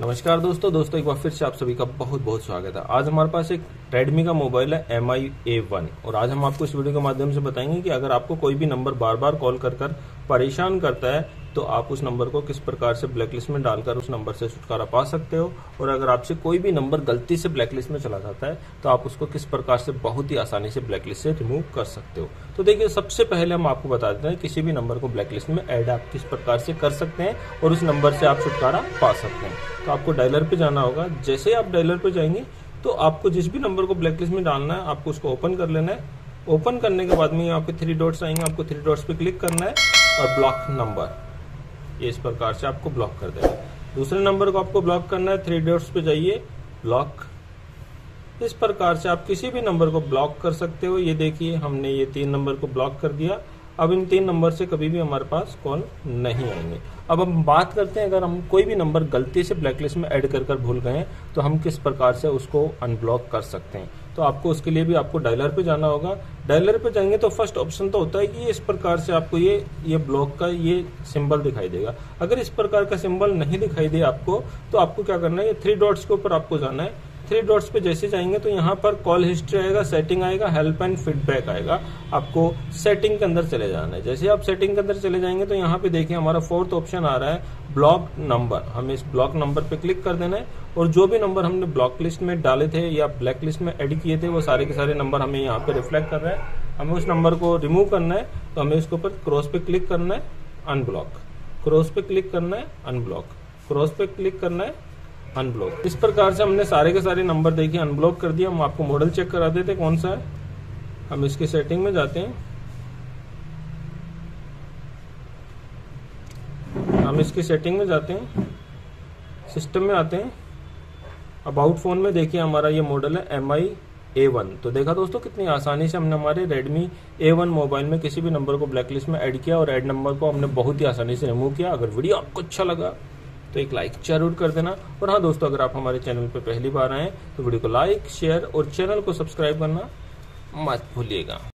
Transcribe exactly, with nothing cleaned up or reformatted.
नमस्कार दोस्तों दोस्तों एक बार फिर से आप सभी का बहुत बहुत स्वागत है। आज हमारे पास एक रेडमी का मोबाइल है एम आई ए वन और आज हम आपको इस वीडियो के माध्यम से बताएंगे कि अगर आपको कोई भी नंबर बार बार कॉल कर कर परेशान करता है तो आप उस नंबर को किस प्रकार से ब्लैकलिस्ट में डालकर उस नंबर से छुटकारा पा सकते हो, और अगर आपसे कोई भी नंबर गलती से ब्लैकलिस्ट में चला जाता है तो आप उसको किस प्रकार से बहुत ही आसानी से ब्लैकलिस्ट से रिमूव कर सकते हो। तो देखिए, सबसे पहले हम आपको बता देते हैं किसी भी नंबर को ब्लैकलिस्ट में ऐड आप किस प्रकार से कर सकते हैं और उस नंबर से आप छुटकारा पा सकते हैं। तो आपको डायलर पे जाना होगा। जैसे ही आप डायलर पे जाएंगे तो आपको जिस भी नंबर को ब्लैकलिस्ट में डालना है आपको उसको ओपन कर लेना है। ओपन करने के बाद में यहाँ पे थ्री डॉट्स आएंगे, आपको थ्री डॉट्स पे क्लिक करना है और ब्लॉक नंबर, ये इस प्रकार से आपको ब्लॉक कर देगा। दूसरे नंबर को आपको ब्लॉक करना है, थ्री डॉट्स पे जाइए, ब्लॉक। इस प्रकार से आप किसी भी नंबर को ब्लॉक कर सकते हो। ये देखिए, हमने ये तीन नंबर को ब्लॉक कर दिया। अब इन तीन नंबर से कभी भी हमारे पास कॉल नहीं आएंगे। अब हम बात करते हैं, अगर हम कोई भी नंबर गलती से ब्लैकलिस्ट में ऐड कर कर भूल गए तो हम किस प्रकार से उसको अनब्लॉक कर सकते हैं। तो आपको उसके लिए भी आपको डायलर पे जाना होगा। डायलर पे जाएंगे तो फर्स्ट ऑप्शन तो होता है कि इस प्रकार से आपको ये ये ब्लॉक का ये सिंबल दिखाई देगा। अगर इस प्रकार का सिंबल नहीं दिखाई दे आपको तो आपको क्या करना है, ये थ्री डॉट्स के ऊपर आपको जाना है। थ्री डॉट्स पे जैसे जाएंगे तो यहाँ पर कॉल हिस्ट्री आएगा, सेटिंग आएगा, हेल्प एंड फीडबैक आएगा। आपको सेटिंग के अंदर चले जाना है। जैसे आप सेटिंग के अंदर चले जाएंगे तो यहाँ पे देखिए हमारा फोर्थ ऑप्शन आ रहा है ब्लॉक नंबर। हमें इस ब्लॉक नंबर पे क्लिक कर देना है और जो भी नंबर हमने ब्लॉक लिस्ट में डाले थे या ब्लैक लिस्ट में एड किए थे वो सारे के सारे नंबर हमें यहाँ पे रिफ्लेक्ट कर रहा है। हमें उस नंबर को रिमूव करना है तो हमें इसके ऊपर क्रॉस पे क्लिक करना है, अनब्लॉक। क्रॉस पे क्लिक करना है, अनब्लॉक। क्रॉस पे क्लिक करना है, अनब्लॉक। इस प्रकार से हमने सारे के सारे नंबर देखिए अनब्लॉक कर दिया। हम आपको मॉडल चेक करा देते कौन सा है। हम इसकी सेटिंग में जाते हैं, हम इसकी सेटिंग में जाते हैं, सिस्टम में आते हैं, अबाउट फोन में देखिए हमारा ये मॉडल है एम आई ए वन। तो देखा दोस्तों कितनी आसानी से हमने हमारे रेडमी ए वन मोबाइल में किसी भी नंबर को ब्लैकलिस्ट में ऐड किया और ऐड नंबर को हमने बहुत ही आसानी से रिमूव किया। अगर वीडियो आपको अच्छा लगा तो एक लाइक जरूर कर देना। और हाँ दोस्तों, अगर आप हमारे चैनल पर पहली बार आए तो वीडियो को लाइक, शेयर और चैनल को सब्सक्राइब करना मत भूलिएगा।